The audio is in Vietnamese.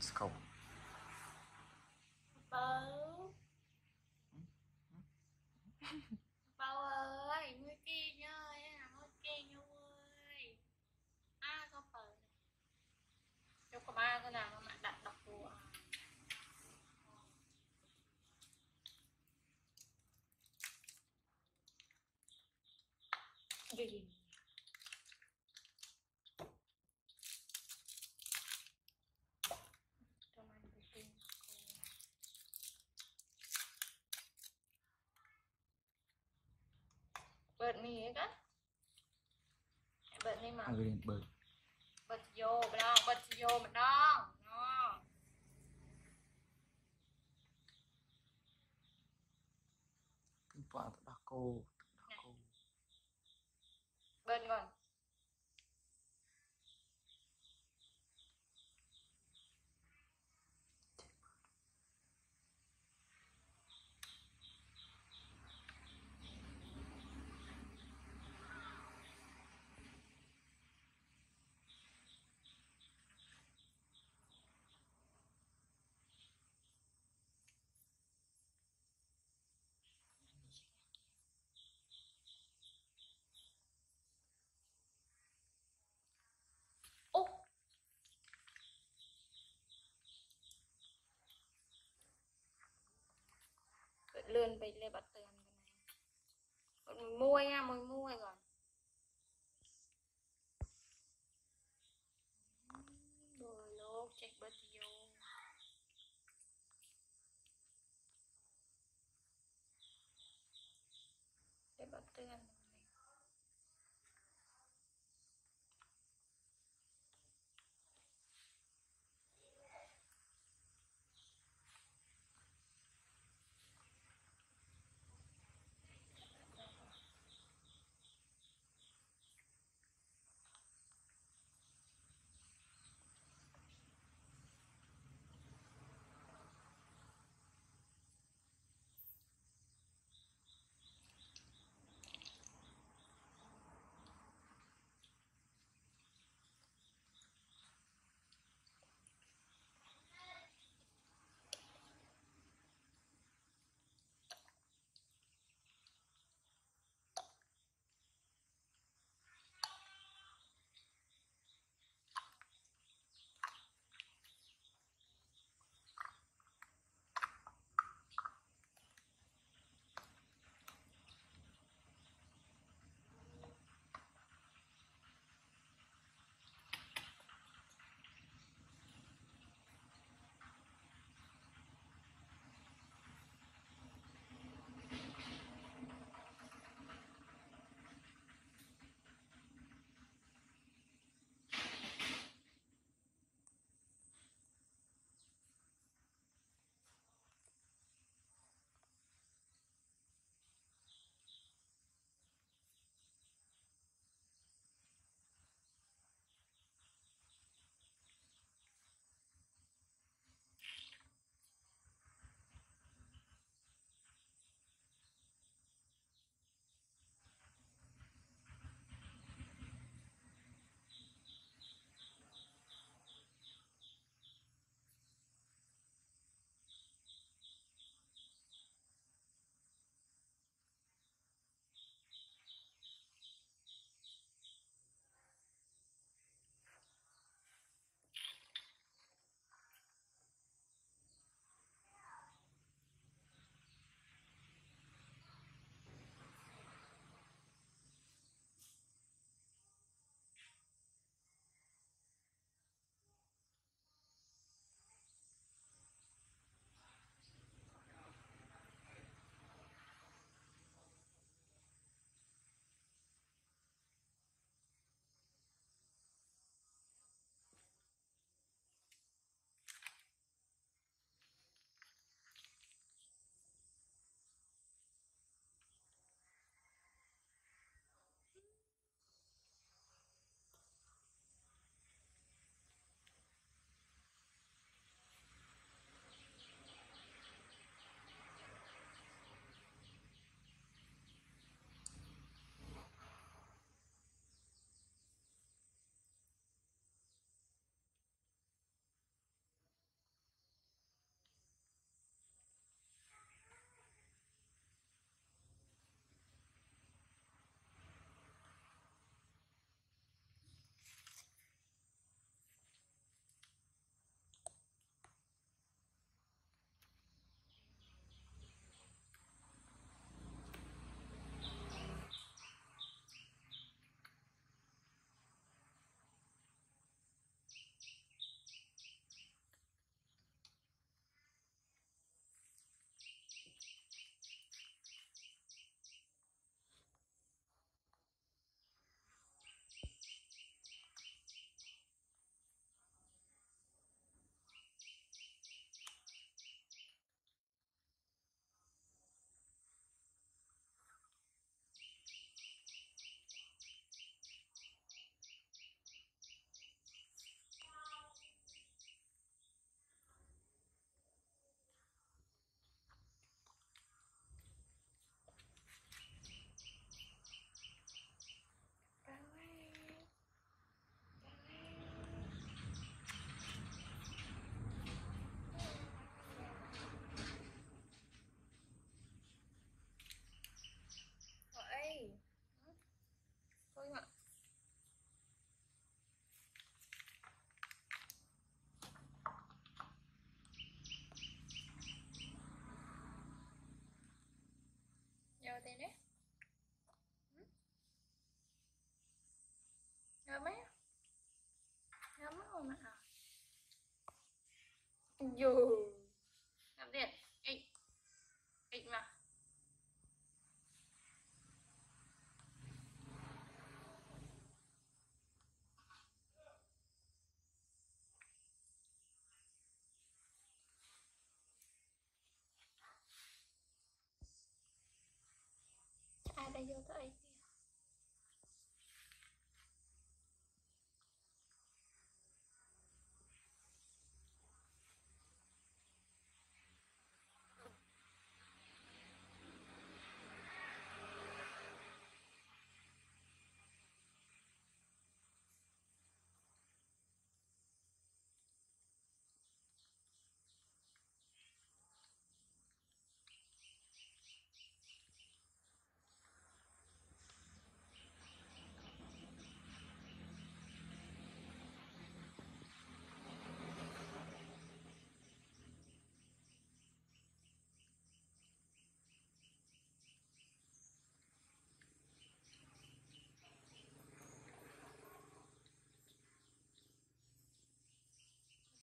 Cầu Bầu Bầu ơi, mới kia nhá, mới kia nhá ơi. À, có bầu này. Cho có ba cái nào mà đặt đọc của gì cho mình cái tin bật mì ấy á, bật mì mà bật vô mà đong, bật vô mà đong nó quả đá cô bật còn úp bật lươnไปเลยบัดเตือนกันไหนบดมวยอ่ะมวยก่อนrồi lô check bật vô để bật ตือน เ dù làm điện ịnh mà ai đây vô tới